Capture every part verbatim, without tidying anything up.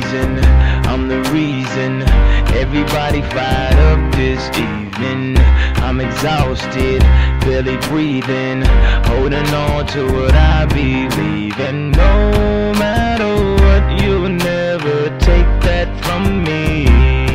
amazing, I'm the reason everybody fired up this evening. I'm exhausted, barely breathing, holding on to what I believe. And no matter what, you'll never take that from me.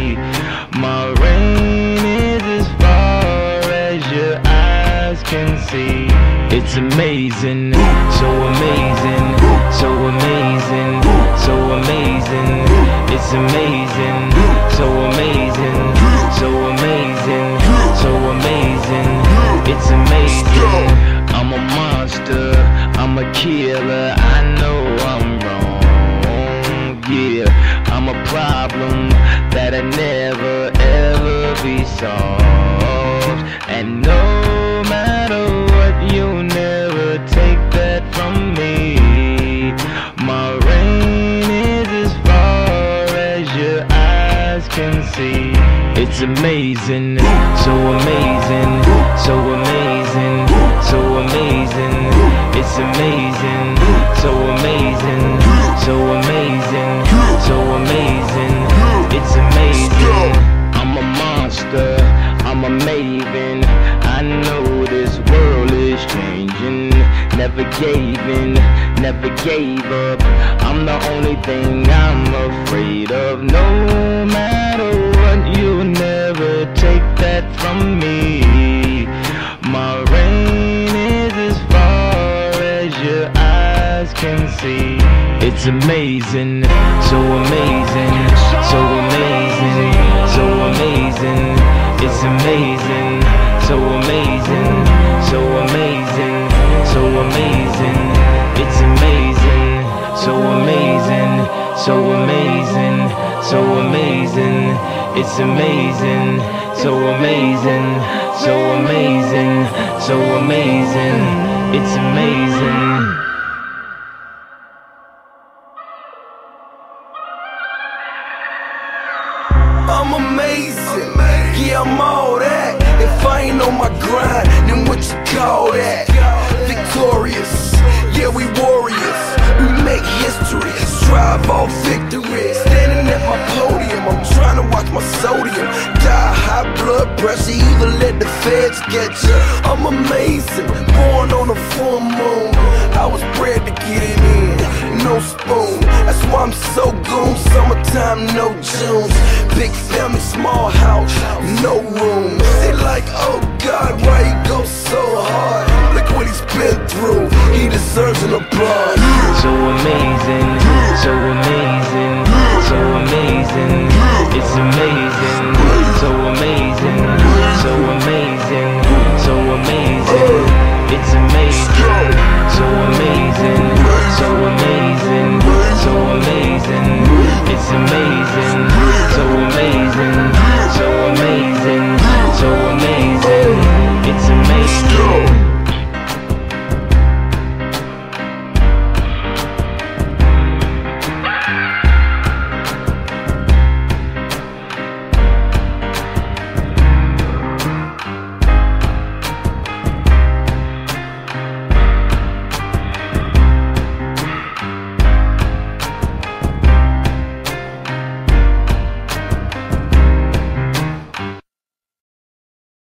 My reign is as far as your eyes can see. It's amazing, so amazing, so amazing, so amazing. It's amazing, so amazing, so amazing, so amazing. It's amazing. I'm a monster, I'm a killer, I know I'm wrong, yeah. I'm a problem that'll never ever be solved. And no matter what, you'll never take that from me. My reign is as far as your eyes can see. It's amazing, so amazing, so amazing, so amazing. It's amazing, so amazing, so amazing, so amazing. It's amazing. I'm a monster, I'm a maven. I know this world is changing. Never gave in, never gave up. I'm the only thing I'm afraid of. No matter what, you'll never take that from me. My reign is as far as your eyes can see. It's amazing, so amazing, so amazing, so amazing. It's amazing, so amazing, so amazing, so amazing. It's amazing, so amazing, so amazing, so amazing. It's amazing, so amazing, so amazing, so amazing. It's amazing. I'm amazing, yeah, I'm all that. If I ain't on my grind, then what you call that? Victorious, yeah, we warriors. We make history, strive all victory. Standing at my podium, I'm trying to watch my sodium. Die high blood pressure, either let the feds get you. I'm amazing, born on a full moon. I was bred to get it in, no spoon. That's why I'm so goon, summertime, no Junes. Big family, small house, no room. They like, oh God, why he go so hard? Look what he's been through, he deserves an applause.